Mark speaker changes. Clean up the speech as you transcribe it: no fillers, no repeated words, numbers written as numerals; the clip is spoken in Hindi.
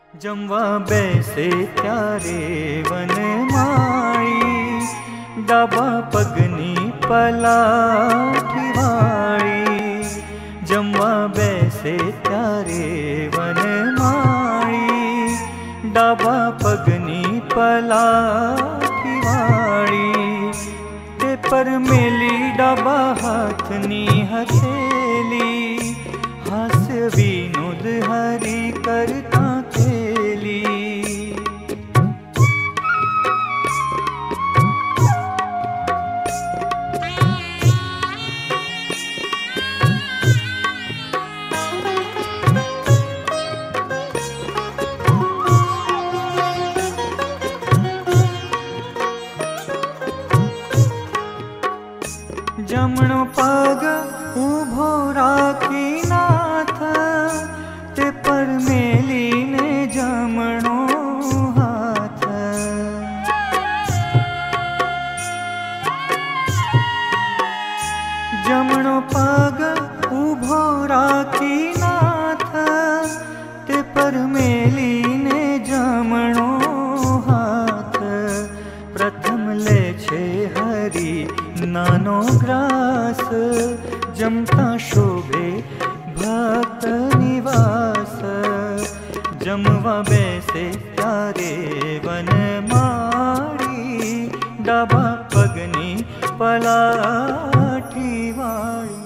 Speaker 1: जमवा बैसे त्यारे वन माई, डाबा पगनी पलाठी वाई। जमवा बैसे त्यारे वन माई, डाबा पगनी पलाठी वाई। ते पर मेली डाबा हाथनी हथेली, हास्य विनोद हरि करता खेली। जमणो पग उभो राखी नाथ, ते पर मेली ने जमणो हाथ। जमणो पग उभो राखी नाथ, ते पर मेली ने जमणो हाथ। प्रथम ले छे हरि नानो ग्रास, जमता शोभे भक्त निवास। जमवा बैसे त्यारे वन माड़ी, डाबा पगनी पलाठी वाई।